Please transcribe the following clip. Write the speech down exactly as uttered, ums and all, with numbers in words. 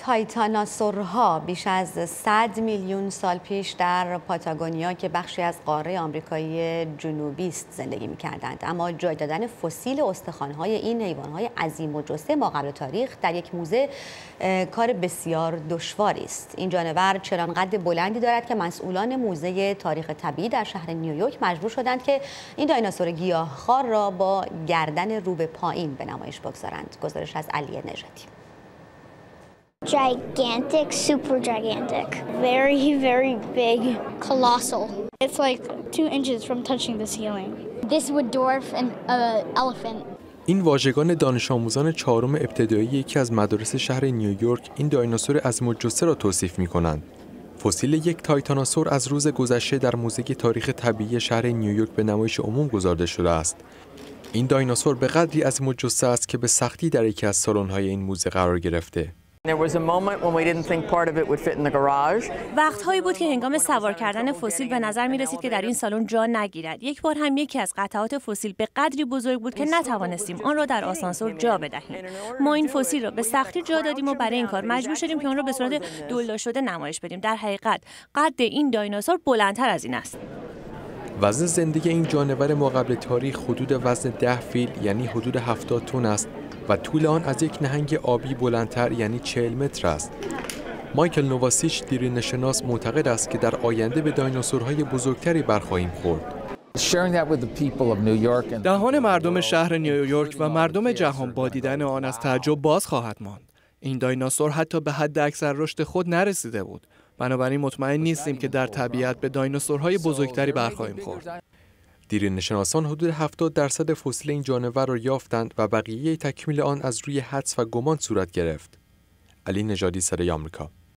تایتاناسورها بیش از صد میلیون سال پیش در پاتاگونیا که بخشی از قاره آمریکایی جنوبی است زندگی می‌کردند، اما جای دادن فسیل استخوان‌های این حیوان‌های عظیم الجثه ما قبل تاریخ در یک موزه کار بسیار دشواری است. این جانور چنان قد بلندی دارد که مسئولان موزه تاریخ طبیعی در شهر نیویورک مجبور شدند که این دایناسور گیاهخوار را با گردن رو به پایین به نمایش بگذارند. گزارش از علی نژادی. Gigantic, super gigantic, very, very big, colossal. It's like two inches from touching the ceiling. This would dwarf an uh, elephant. این واژگان دانش آموزان چهارم ابتدایی یکی از مدارس شهر نیویورک این دایناسور عظیم الجثه را توصیف می‌کنند. فسیل یک تایتاناسور از روز گذشته در موزه تاریخ طبیعی شهر نیویورک به نمایش عموم گذارده شده است. این دایناسور به قدری عظیم الجثه است که به سختی در یکی از سالن‌های این موزه قرار گرفته. وقت‌هایی بود که هنگام سوار کردن فسیل به نظر می‌رسید که در این سالن جا نگیرد. یک بار هم یکی از قطعات فسیل به قدری بزرگ بود که نتوانستیم آن را در آسانسور جا بدهیم. ما این فسیل را به سختی جا دادیم و برای این کار مجبور شدیم که آن را به صورت دولا شده نمایش بدیم. در حقیقت قد این دایناسور بلندتر از این است. وزن زندگی این جانور ما قبل تاریخ حدود وزن ده فیل یعنی حدود هفتاد تن است و طول آن از یک نهنگ آبی بلندتر یعنی چهل متر است. مایکل نوواسیچ دیرینه‌شناس معتقد است که در آینده به دایناسورهای بزرگتری برخواهیم خورد. دهان مردم شهر نیویورک و مردم جهان با دیدن آن از تعجب باز خواهد ماند. این دایناسور حتی به حد اکثر رشد خود نرسیده بود. بنابراین مطمئن نیستیم که در طبیعت به دایناسورهای بزرگتری برخواهیم خورد. دیرینه‌شناسان حدود هفتاد درصد فسیل این جانور را یافتند و بقیه تکمیل آن از روی حدس و گمان صورت گرفت. علی نژادی، صدای آمریکا.